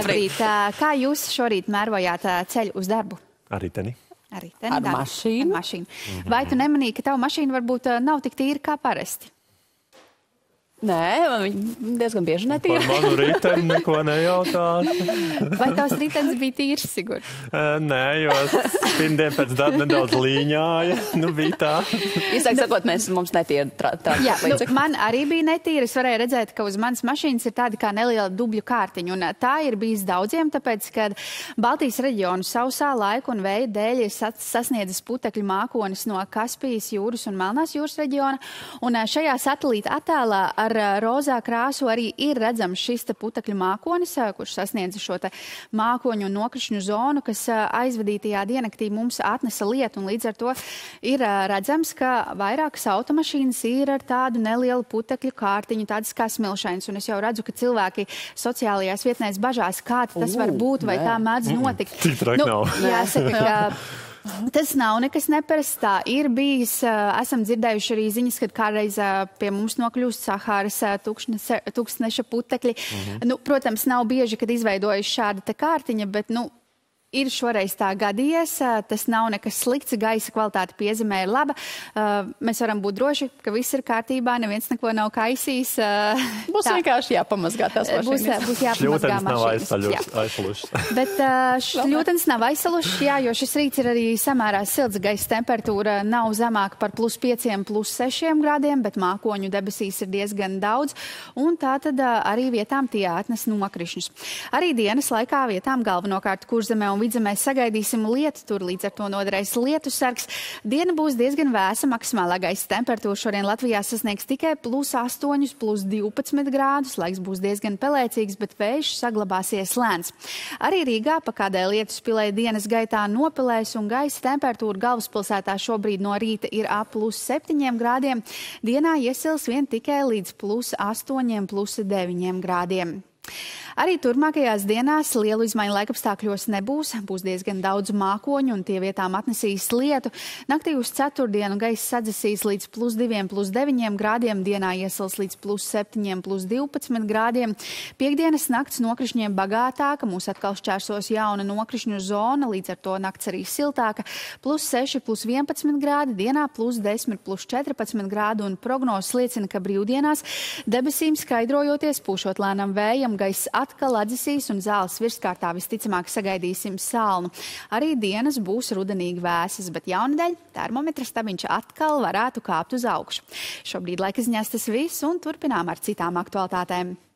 Labrīt. Kā jūs šorīt mērojāt ceļu uz darbu? Ar riteni. Ar mašīnu. Vai tu nemanīji, ka tava mašīna varbūt nav tik tīra kā parasti? Nē, viņi diezgan bieži netīra. Par manu riteni neko nejautāt. Vai tavs ritenis bija tīrs, Sigurd? Nē, jo pirmdien pēc darba nedaudz līņāja. Nu, bija tā. Īsāk sakot, mums netīra tā. Jā, man arī bija netīra. Es varēju redzēt, ka uz manas mašīnas ir tāda kā neliela dubļu kārtiņa. Un tā ir bijis daudziem, tāpēc, kad Baltijas reģionu sausā laika un vēja dēļ ir sasniedzis putekļu mākonis no Kaspijas jūras un Melnās jūras reģiona. Un šajā satelīta attēlā ar rozā krāsu arī ir redzams šis putekļu mākonis, kurš sasniedza šo mākoņu un nokrišņu zonu, kas aizvadītajā diennaktī mums atnesa lietu. Un līdz ar to ir redzams, ka vairākas automašīnas ir ar tādu nelielu putekļu kārtiņu, tādas kā smilšainas. Un es jau redzu, ka cilvēki sociālajās vietnēs bažās, kā tas var būt, vai tā mēdz notikt. Tik traki nav. Jāsaka, ka tas nav nekas neparasts. Tā ir bijis, esam dzirdējuši arī ziņas, kad kādreiz pie mums nokļūst Sahāras tūkstneša putekļi. Protams, nav bieži, kad izveidojas šāda kārtiņa, bet, ir šoreiz tā gadījies. Tas nav nekas slikts, gaisa kvalitāte piezemē ir laba. Mēs varam būt droši, ka viss ir kārtībā, neviens neko nav kaisījis. Būs vienkārši jāpamazgā tās mašīnas. Būs jāpamazgā mašīnas. Aizsalušas. Bet šļūtenis nav aizsalušas, jo šis rīts ir arī samērā silts. Gaisa temperatūra nav zemāka par +5, +6 grādiem, bet mākoņu debesīs ir diezgan daudz. Un tā tad arī vietām tie atnes nokrišņus. Arī dienas laikā vietām galvenokārt Kurzemē un Vidzemē sagaidīsim lietu, tur līdz ar to noderēs lietu sargs. Diena būs diezgan vēsa, maksimālā gaisa temperatūra šodien Latvijā sasniegs tikai +8, +12 grādus. Laiks būs diezgan pelēcīgs, bet vējš saglabāsies lēns. Arī Rīgā pa kādai lietus pilē dienas gaitā nopelēs un gaisa temperatūra galvaspilsētā šobrīd no rīta ir ap +7 grādiem. Dienā iesils vien tikai līdz +8, +9 grādiem. Arī turpmākajās dienās lielu izmaiņu laikapstākļos nebūs. Būs diezgan daudz mākoņu un tie vietām atnesīs lietu. Naktī uz ceturtdienu gaisa sadzesīs līdz +2, +9 grādiem. Dienā iesils līdz +7, +12 grādiem. Piektdienas nakts nokrišņiem bagātāka. Mūs atkal šķērsos jauna nokrišņu zona. Līdz ar to nakts arī siltāka. +6, +11 grādi. Dienā +10, +14 grādi. Un prognozes liecina, ka brīvdienās debesīm skaidrojoties, pūšot lēnam vējam, gaisa atkal atdzesīs un zāles virskārtā visticamāk sagaidīsim salnu. Arī dienas būs rudenīgi vēsas, bet jaunadēļ termometra stabiņš atkal varētu kāpt uz augšu. Šobrīd laika ziņās tas viss un turpinām ar citām aktualitātēm.